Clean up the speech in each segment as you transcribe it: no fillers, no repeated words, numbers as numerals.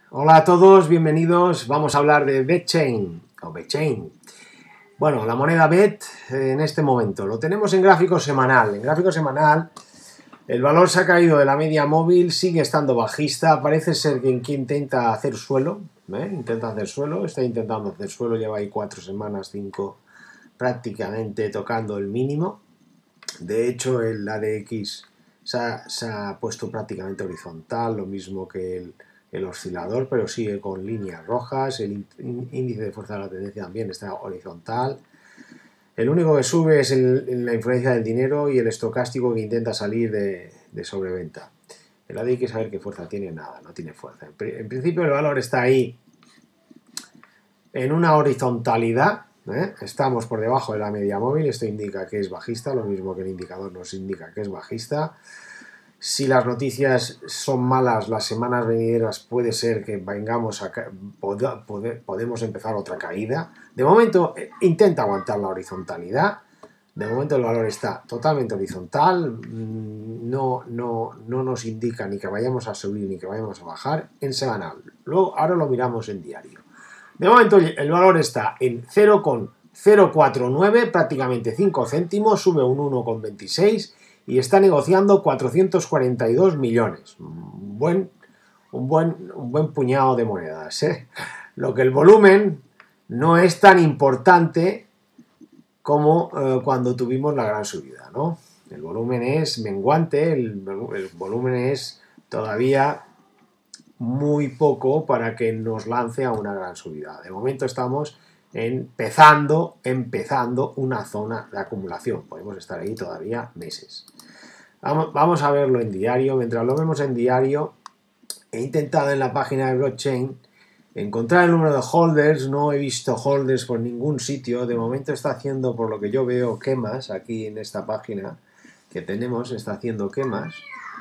Hola a todos, bienvenidos. Vamos a hablar de BetChain o BetChain. Bueno, la moneda Bet en este momento lo tenemos en gráfico semanal. En gráfico semanal el valor se ha caído de la media móvil, sigue estando bajista. Parece ser que intenta hacer suelo, está intentando hacer suelo, lleva ahí 4 semanas, 5 prácticamente tocando el mínimo. De hecho, el ADX se ha puesto prácticamente horizontal, lo mismo que el oscilador, pero sigue con líneas rojas. El índice de fuerza de la tendencia también está horizontal. El único que sube es la influencia del dinero y el estocástico que intenta salir de sobreventa. El ADX, a ver qué fuerza tiene, nada, no tiene fuerza. En principio el valor está ahí en una horizontalidad. Estamos por debajo de la media móvil, esto indica que es bajista, lo mismo que el indicador nos indica que es bajista. Si las noticias son malas las semanas venideras, puede ser que podemos empezar otra caída. De momento intenta aguantar la horizontalidad. De momento el valor está totalmente horizontal, no nos indica ni que vayamos a subir ni que vayamos a bajar en semanal. Luego, ahora lo miramos en diario. De momento el valor está en 0,049, prácticamente 5 céntimos, sube un 1,26 y está negociando 442 millones. Un buen puñado de monedas. Lo que el volumen no es tan importante como cuando tuvimos la gran subida, ¿no? El volumen es menguante, el volumen es todavía muy poco para que nos lance a una gran subida. De momento estamos empezando una zona de acumulación. Podemos estar ahí todavía meses. Vamos a verlo en diario. Mientras lo vemos en diario, he intentado en la página de blockchain encontrar el número de holders. No he visto holders por ningún sitio. De momento está haciendo, por lo que yo veo, quemas aquí en esta página que tenemos. Está haciendo quemas.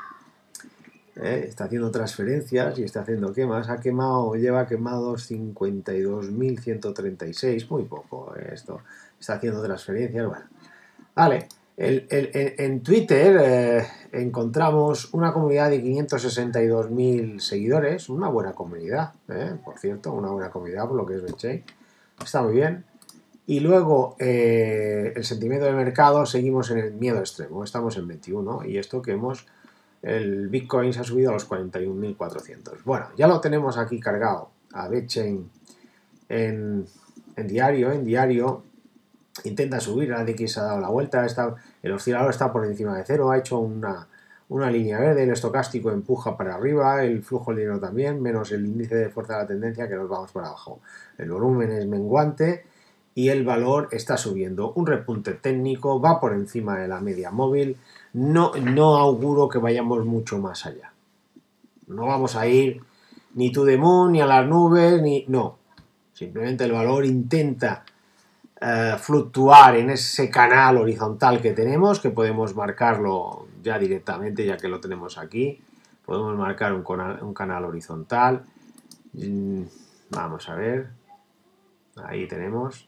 Está haciendo transferencias y está haciendo quemas. Lleva quemados 52.136, muy poco esto. Está haciendo transferencias, bueno. Vale, en Twitter encontramos una comunidad de 562.000 seguidores, una buena comunidad, por cierto, una buena comunidad por lo que es BetChain. Está muy bien. Y luego el sentimiento de mercado, seguimos en el miedo extremo, estamos en 21 y esto que el Bitcoin se ha subido a los 41.400. Bueno, ya lo tenemos aquí cargado a BetChain en diario. Intenta subir, la ADX ha dado la vuelta, el oscilador está por encima de cero, ha hecho una línea verde, el estocástico empuja para arriba, el flujo de dinero también, menos el índice de fuerza de la tendencia que nos vamos para abajo. El volumen es menguante y el valor está subiendo. Un repunte técnico, va por encima de la media móvil. No auguro que vayamos mucho más allá. No vamos a ir ni to the moon, ni a las nubes, no. Simplemente el valor intenta fluctuar en ese canal horizontal que tenemos, que podemos marcarlo ya directamente, ya que lo tenemos aquí. Podemos marcar un canal horizontal. Vamos a ver. Ahí tenemos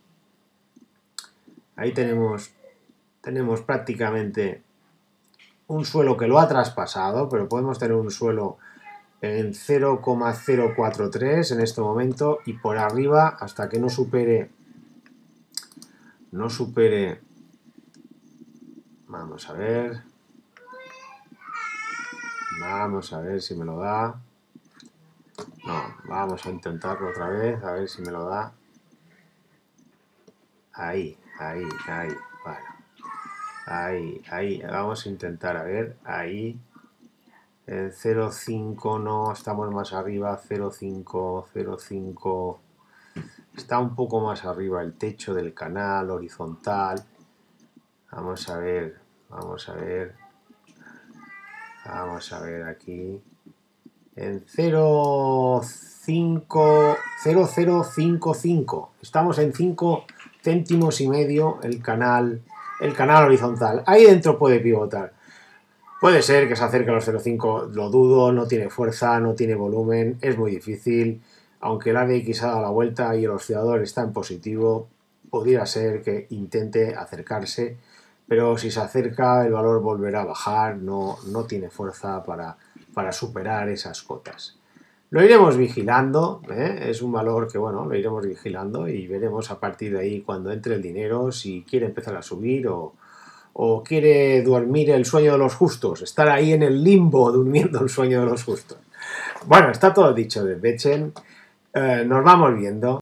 prácticamente un suelo que lo ha traspasado, pero podemos tener un suelo en 0,043 en este momento y por arriba hasta que no supere, vamos a ver si me lo da. No, vamos a intentarlo otra vez, a ver si me lo da. Ahí, bueno. Ahí, vamos a intentar, a ver, ahí. En 0,5 no, estamos más arriba, 0,5, está un poco más arriba el techo del canal horizontal. Vamos a ver aquí. En 0,055, estamos en 5 céntimos y medio el canal horizontal. Ahí dentro puede pivotar. Puede ser que se acerque a los 0,5, lo dudo, no tiene fuerza, no tiene volumen, es muy difícil. Aunque el ADX ha dado la vuelta y el oscilador está en positivo, podría ser que intente acercarse, pero si se acerca el valor volverá a bajar, no tiene fuerza para superar esas cotas. Lo iremos vigilando, es un valor que, bueno, lo iremos vigilando y veremos a partir de ahí cuando entre el dinero si quiere empezar a subir o quiere dormir el sueño de los justos, estar ahí en el limbo durmiendo el sueño de los justos. Bueno, está todo dicho de Betchen, nos vamos viendo.